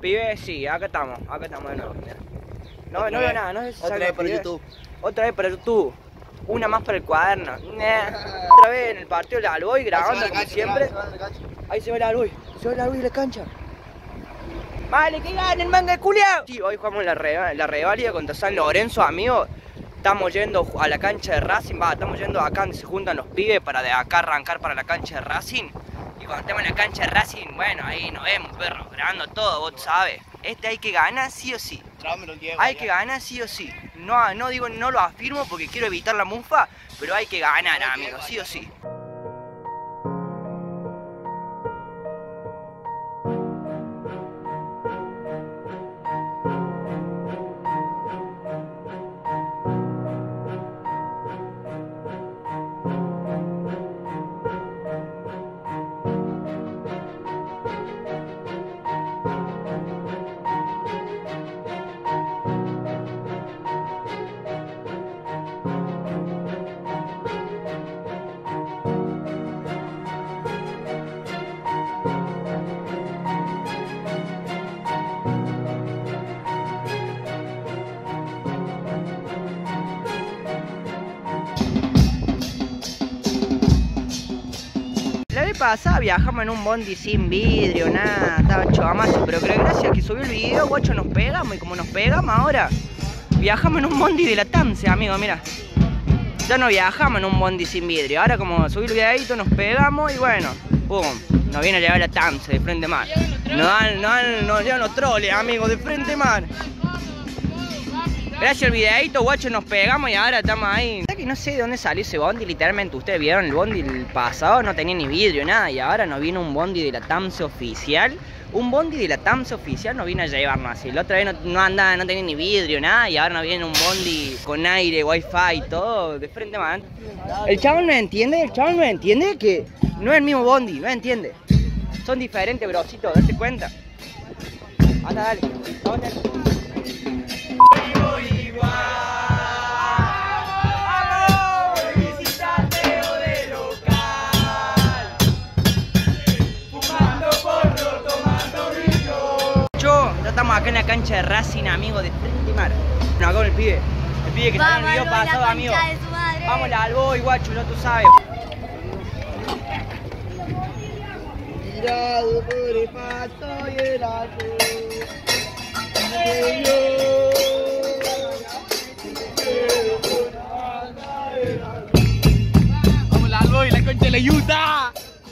pibes, sí, acá estamos de nuevo. No veo nada, no sé si otra vez para YouTube. Otra vez para YouTube. Una más para el cuaderno. Otra vez en el partido del Alboy grabando como siempre. Ahí se ve el Alboy, de la cancha. Vale, que gane el manga de culiao. Sí, hoy jugamos la reválida contra San Lorenzo, amigos. Estamos yendo a la cancha de Racing, estamos yendo acá donde se juntan los pibes para de acá arrancar para la cancha de Racing. Y cuando estemos en la cancha de Racing, bueno, ahí nos vemos, perro, grabando todo, vos sabes. Hay que ganar sí o sí. Hay que ganar sí o sí. No digo, no lo afirmo porque quiero evitar la mufa, pero hay que ganar, amigos, sí o sí. La vez pasada viajamos en un bondi sin vidrio, nada, estaba chamazo, pero creo que gracias a que subió el video, guacho, nos pegamos, y como nos pegamos ahora, viajamos en un bondi de la TAMSE, amigo, mira. Ya no viajamos en un bondi sin vidrio, ahora como subí el videito nos pegamos y bueno, pum, nos viene a llevar la TAMSE de frente mar. Nos llevan los troles, amigos, de frente mar. Gracias al videito, guacho, nos pegamos y ahora estamos ahí. Que no sé de dónde salió ese bondi, literalmente. Ustedes vieron el bondi el pasado, no tenía ni vidrio, nada. Y ahora nos viene un bondi de la TAMSE oficial. Un bondi de la TAMSE oficial nos vino a llevarnos así. La otra vez no andaba, no tenía ni vidrio, nada. Y ahora nos viene un bondi con aire, wifi y todo, de frente man. El chaval no entiende, que no es el mismo bondi, no entiende. Son diferentes, brocito, date cuenta. Anda, dale. Estamos acá en la cancha de Racing, amigo, de frente mar. No, acá con el pibe que salió en el video pasado, amigo. Vamos al Alboy, guacho, no tú sabes. Tirado por el pasto y el azul. Vamos al Alboy, la concha de la Utah.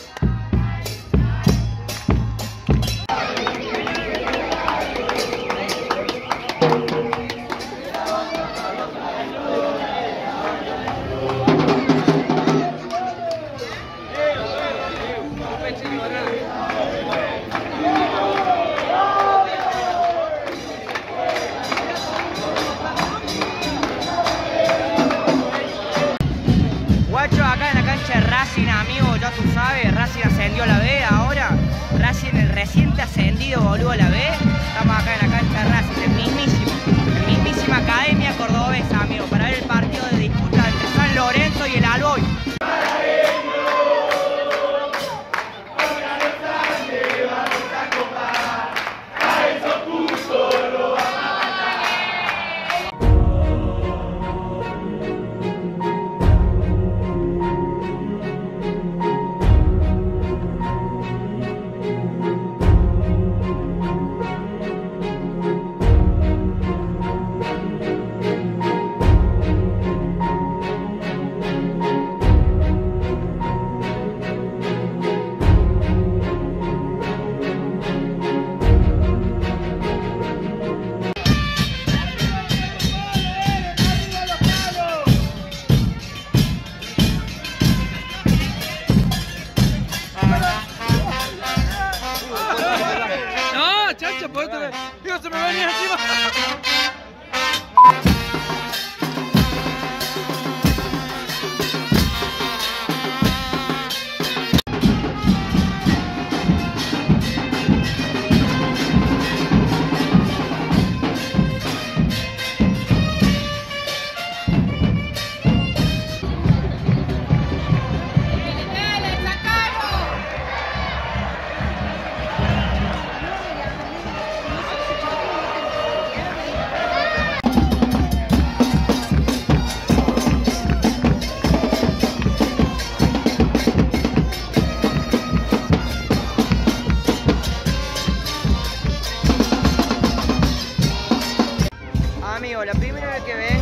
Guacho, acá en la cancha de Racing, amigo, ya tú sabes, Racing ascendió a la B ahora. Racing el reciente ascendido, boludo, a la B. Estamos acá en la cancha de Racing, el mismísima academia cordobesa, amigo, para ver el partido de disputa entre San Lorenzo y el Alboy. Dios, se me venía encima.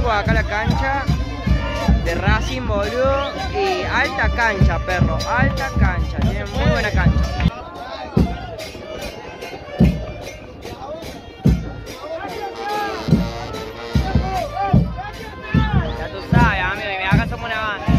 chicos, acá la cancha de Racing, boludo. Y alta cancha, perro, alta cancha. Tiene muy buena cancha. Ya tú sabes, amigo, y acá somos una banda.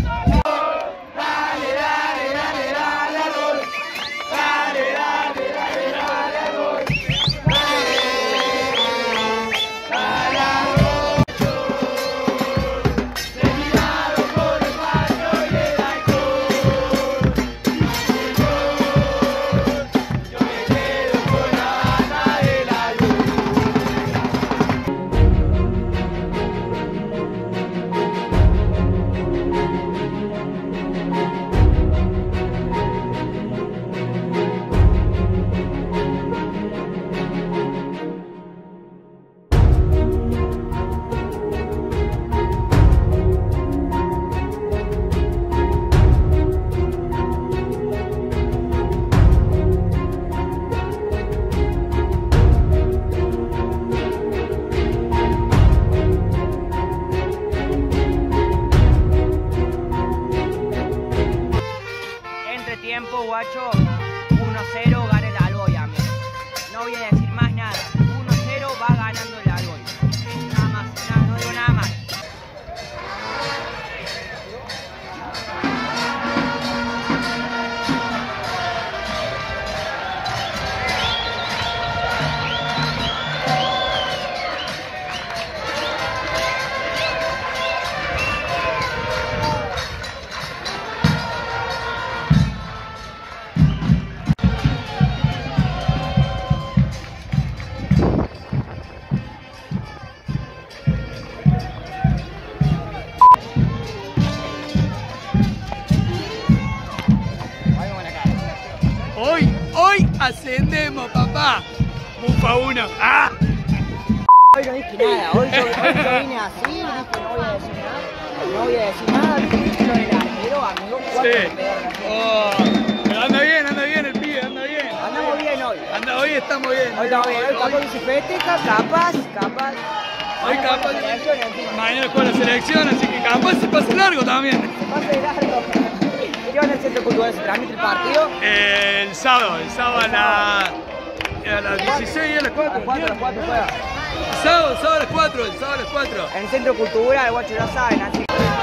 Tiempo, guacho, 1-0 gana el Alboy, amigo. No voy a decir más nada. 1-0 va ganando el Alboy. Nada más, nada, no digo nada más. Hoy ascendemos, papá. Mufa 1. ¡Ah! Hoy no dije nada, hoy yo vine así, dije no voy a decir nada. No voy a decir nada, dije lo del arquero, amigo. Sí. Pero anda bien el pibe, anda bien. Andamos bien hoy. Hoy estamos bien. Hoy estamos bien, hoy capaz que se festeja, capaz. Hoy capaz. Mañana juega la selección, así que capaz se pasa largo también. Se pasa largo. ¿Qué van en el centro cultural? ¿Se transmite el partido? El sábado a las 16 y a las 4. A las 4 juega. Sábado a las 4, el sábado a las 4. En el centro cultural, guacho, ya saben, así.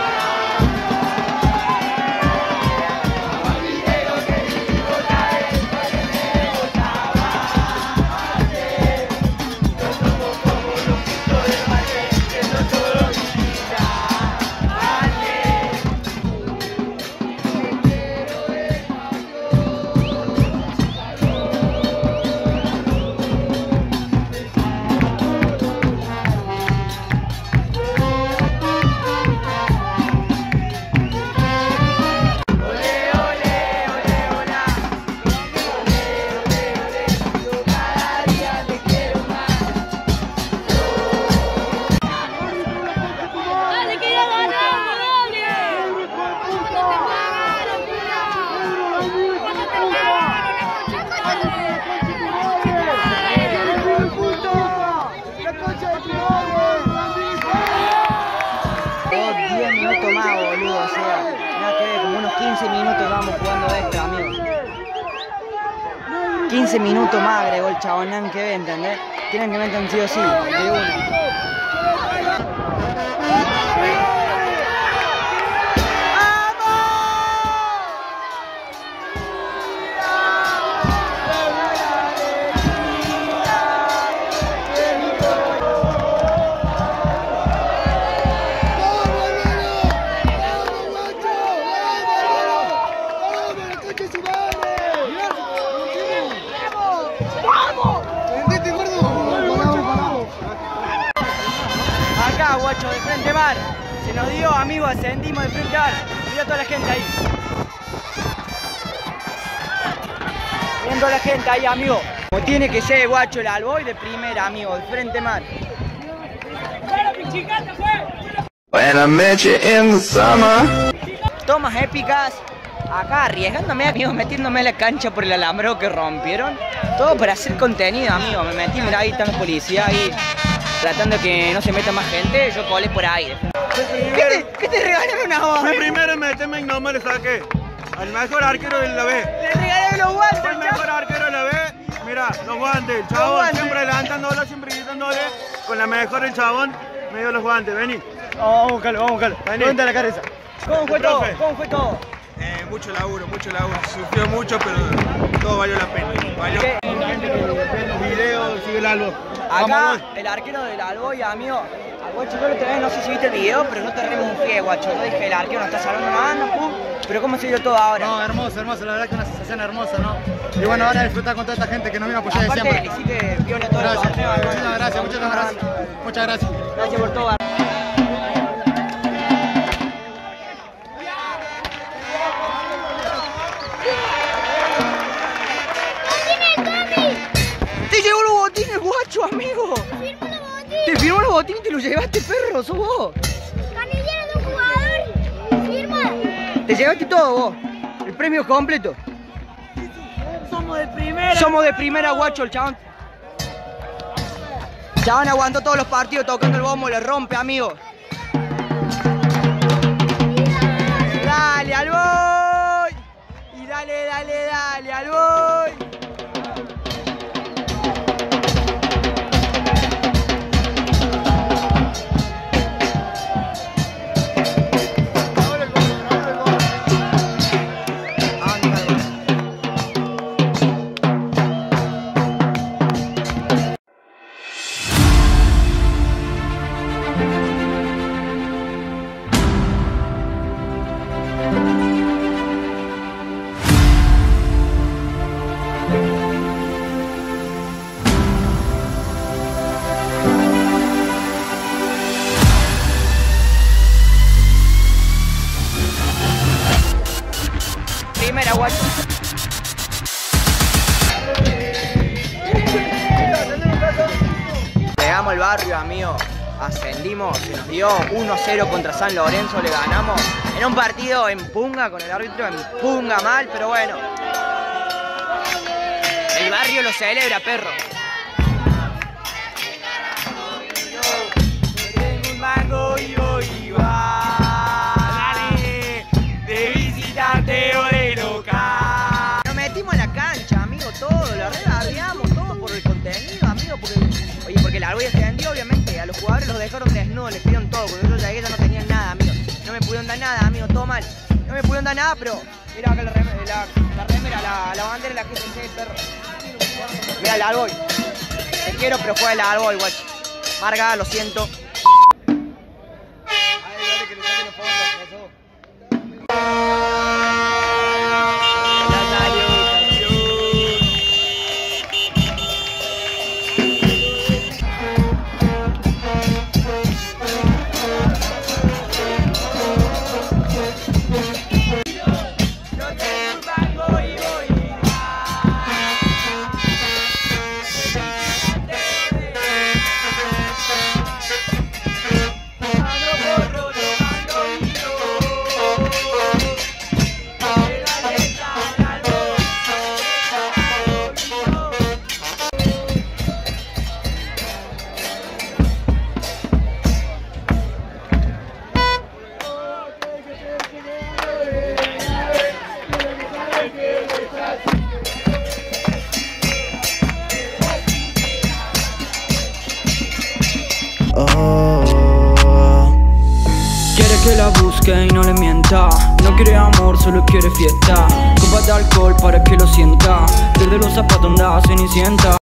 Más, boludo, o sea, nada que ver, como unos 15 minutos vamos jugando esto, amigo. 15 minutos más agregó el chabón, nada que ver, ¿entendés? Tienen que meter sí o sí, de una. Acá, guacho, de frente mar. Se nos dio, amigos, ascendimos de frente mar. Mira toda la gente ahí. Viendo a la gente ahí, amigo. Como tiene que ser, guacho, el Alboy de primera, amigo, de frente mar. When I met you in the summer. Tomas épicas. Acá arriesgándome, amigo, metiéndome en la cancha por el alambrado que rompieron. Todo para hacer contenido, amigo. Me metí, mirá, ahí está la policía ahí. tratando de que no se meta más gente, yo colé por ahí. ¿Qué te regalaron a vos? Mi primero meteme y no me le saqué. Al mejor arquero de la B. Le regalaron los guantes. Fue el mejor arquero de la B. Mira, los guantes. El chabón siempre adelantándolo, siempre gritándole. Con la mejor el chabón me dio los guantes. Vení. Vamos a buscarlo. Cuenta la cara esa. ¿Cómo fue todo? ¿Cómo fue todo? Mucho laburo. Sufrió mucho, pero todo valió la pena. Valió. Los videos, sigue el Albo. Acá, el arquero del Alboy, amigo. Guacho, yo otra vez, no sé si viste el video, pero no te remufié, guacho. No dije el arquero no está salvando nada, pero ¿cómo se dio todo ahora? No, hermoso, la verdad que una sensación hermosa, ¿no? Y bueno, ahora disfrutar con toda esta gente que nos viene a apoyar de siempre. Aparte, hiciste viola todo el torneo. Muchas gracias. Gracias por todo. ¡Te llevó los botines, guacho, amigo! Te firmó los botines y te los llevaste, perro, sos vos. Canillero de un jugador. Firma. Te llevaste todo vos. El premio completo. Somos de primera, guacho, el chabón. El chabón aguantó todos los partidos tocando el bombo, le rompe, amigo. Dale, Alboy. Y dale, Alboy. Primera, guacho. Llegamos al barrio, amigo. Ascendimos, se nos dio 1-0 contra San Lorenzo, le ganamos. En un partido en punga, con el árbitro en punga mal, pero bueno. El barrio lo celebra, perro. Yo tengo un mango y voy dale, de visitante o de local. Nos metimos en la cancha, amigo, todo, la rebardeamos, todo por el contenido, amigo, porque el Alboy extendió, obviamente, a los jugadores los dejaron desnudos, les pidieron todo, cuando yo llegué ya no tenían nada, amigo. No me pudieron dar nada, amigo, todo mal. No me pudieron dar nada, pero mira acá la remera, la bandera de la GCC, perro. Mira el Alboy. Te quiero, pero juega el Alboy, guacho. Marga, lo siento. Quiere que la busque y no le mienta. No quiere amor, solo quiere fiesta. Copas de alcohol para que lo sienta. Desde los zapatos anda cenicienta.